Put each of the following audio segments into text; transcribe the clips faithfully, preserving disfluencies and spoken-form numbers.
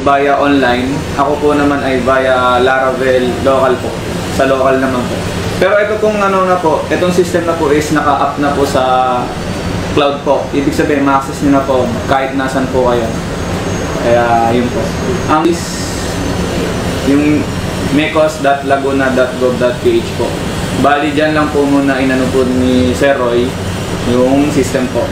via online. Ako po naman ay via Laravel local po. Sa local naman po. Pero ito pong ano na po, itong system na po is naka-up na po sa cloud po. Ibig sabihin, ma-access nyo na po kahit nasan po kayo. Kaya yun po. Ang is yung mecos dot laguna dot gov dot p h po. Bali dyan lang po muna inano po ni Sir Roy yung system po.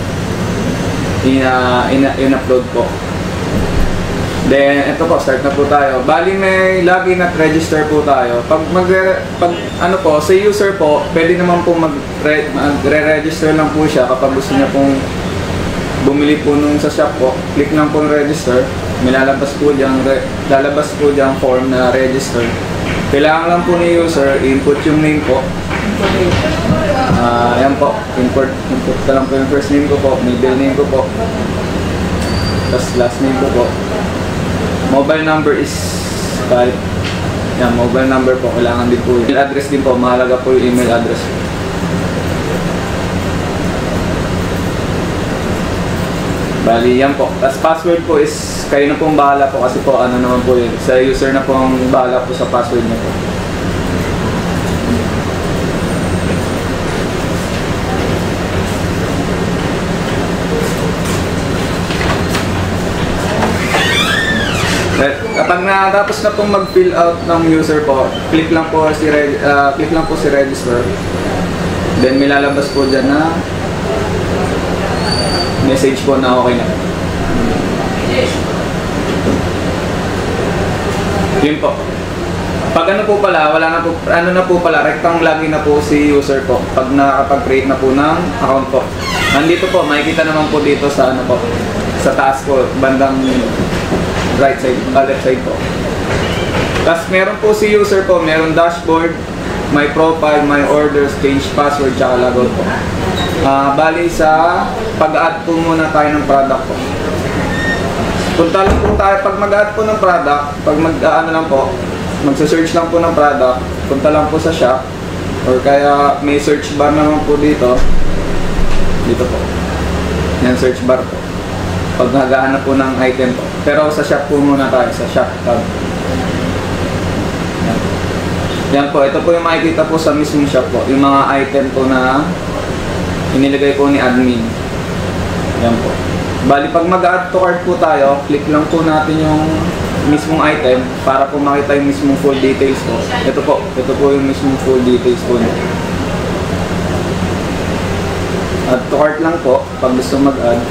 In-upload po. Then, ito po, start na po tayo. Bali, may login at register po tayo. Pag, magre, pag ano po, sa user po, pwede naman po magre-register lang po siya kapag gusto niya pong bumili po nung sa shop po. Click lang po register. May lalabas po dyan, re, lalabas po dyan form na register. Kailangan lang po ni user, input yung name po. Uh, ayan po, import, input ka lang po yung first name ko po, middle name ko po. Tapos last name ko po. Mobile number is five. Yan, mobile number po, kailangan din po. Email address din po, mahalaga po yung email address. Bali, yan po. Tapos password po is, kayo na pong bahala po kasi po, ano naman po yun. Sa user na pong bahala po sa password niya po. Kapag natapos na pong mag-fill out ng user po, click lang po si uh, click lang po si register. Then may lalabas po dyan na message po na okay na. Yun po. Pag ano po pala, wala na po, ano na po pala, rectang login na po si user po. Pag nakapag-create na po ng account po. Nandito po, makikita naman po dito sa ano po, sa taas po, bandang right side, uh, left side po. Tapos meron po si user po, meron dashboard, my profile, my orders, change password, tsaka logout po. Uh, bali sa pag-add po muna tayo ng product po. Punta lang po tayo, pag mag-add po ng product, pag mag-ano uh, lang po, magsa-search lang po ng product, punta lang po sa shop, or kaya may search bar naman po dito, dito po. Yan, search bar po. Pag nagahanap po ng item po. Pero sa shop po muna tayo, sa shop tab. Yan. Yan po, ito po yung makikita po sa mismong shop po. Yung mga item po na inilagay po ni admin. Yan po. Bali, pag mag-add to cart po tayo, click lang po natin yung mismong item para po makita yung mismong full details po. Ito po, ito po yung mismong full details po. Add to cart lang po, pag gusto mag-add.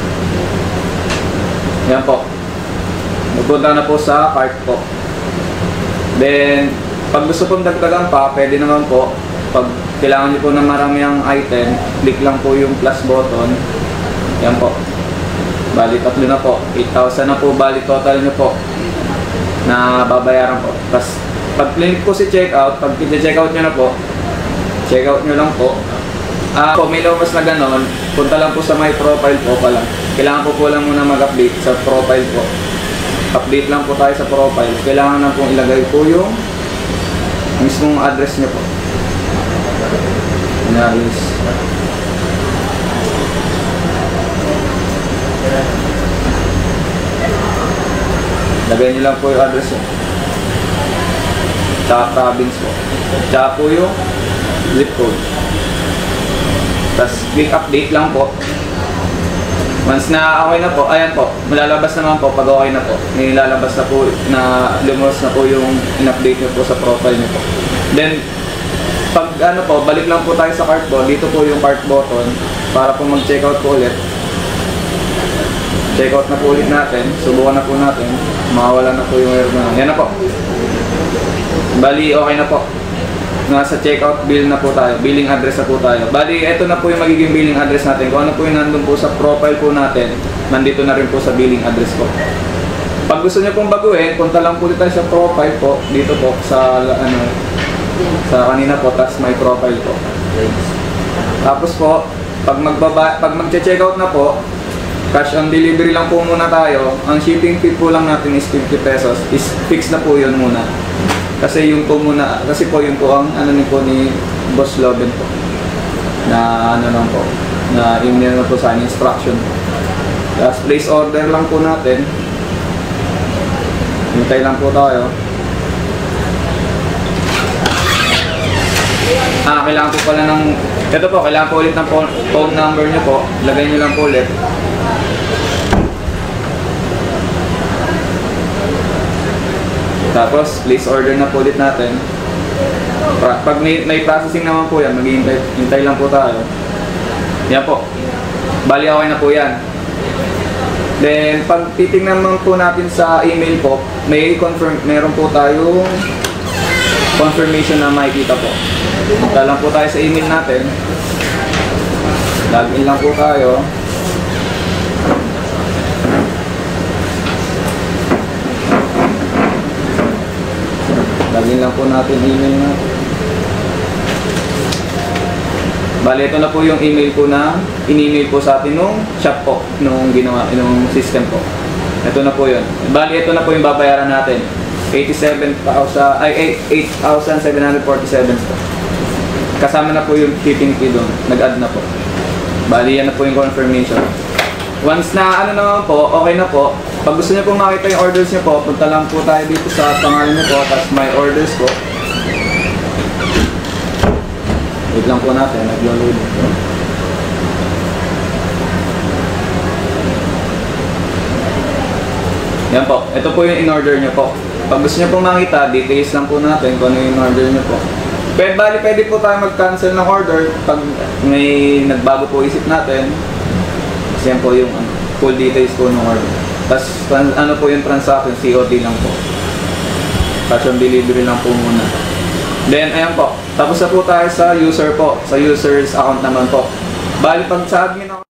Yan po. Magpunta na po sa cart po. Then, pag gusto pong dagdagan pa, pwede naman po. Pag kailangan nyo po ng maraming item, click lang po yung plus button. Yan po. Bali, tatlo na po. eight thousand na po, bali total nyo po na babayaran po. Tapos, pag click po si checkout, pag i-checkout nyo na po, checkout nyo lang po. Ah, uh, may lumabas na ganon, punta lang po sa my profile po pala. Kailangan po po lang muna mag-update sa profile po. Update lang po tayo sa profile. Kailangan na pong ilagay po yung mismong address nyo po. Inalis. Lagay nyo lang po yung address nyo. Tsaka province po. Tsaka po yung zip code. Tapos click update lang po. Once na okay na po, ayan po, malalabas naman po pag okay na po. May lalabas na po na lumos na po yung in-update nyo po sa profile nyo po. Then, pag ano po, balik lang po tayo sa cart po. Dito po yung cart button para po mag-checkout po ulit. Checkout na po ulit natin. Subukan na po natin. Mawawala na po yung error na. Yan na po. Bali, okay na po. Nasa checkout bill na po tayo, billing address na po tayo. Bali, ito na po yung magiging billing address natin. Kung ano po yung nandun po sa profile po natin, nandito na rin po sa billing address po. Pag gusto nyo pong baguhin, punta lang po dito tayo sa profile po, dito po, sa ano, sa kanina po, tas may profile po. Tapos po, pag magbaba, pag mag-checkout na po, cash on delivery lang po muna tayo. Ang shipping fee po lang natin is fifty pesos. Is fixed na po yun muna. Kasi yung po muna, kasi po yun po ang ano ni po ni Boss Loben po. Na ano lang po, na yun na po sa instruction. Tapos place order lang po natin. Hintay lang po tayo. Ah, kailangan po pala ng... Ito po, kailangan po ulit ng phone, phone number nyo po. Lagay nyo lang po ulit. Tapos, place order na po ulit natin. Pag may, may processing naman po yan, maghihintay hintay lang po tayo. Yan po. Bali okay na po yan. Then, pag titingnan naman po natin sa email po, may confirm, meron po tayong confirmation na makikita po. Punta lang po tayo sa email natin. Login lang po tayo. Login lang po natin email natin. Bale, ito na po yung email po na in-email po sa atin nung shop po, nung ginawa, nung system po. Ito na po yun. Bale, ito na po yung babayaran natin. eighty-seven thousand, ay eight thousand seven hundred forty-seven po. Kasama na po yung shipping fee doon. Nag-add na po. Bali, yan na po yung confirmation. Once na ano naman po, okay na po. Pag gusto niyo po makita yung orders niyo po, punta lang po tayo dito sa pangalan niyo po, tapos my orders po. Wait lang po natin, nag-load po. Yan po, ito po yung in-order niyo po. Pag gusto niyo po makita, details lang po natin kung ano yung in-order niyo po. Pero bali, pwede po tayo mag-cancel ng order pag may nagbago po isip natin. Kasi yan po yung ano, full details po ng order. Tapos ano po yung transaction, C O D lang po. Cash on delivery lang po muna. Then, ayan po. Tapos na po tayo sa user po. Sa user's account naman po. Bali, pag sa admin ako,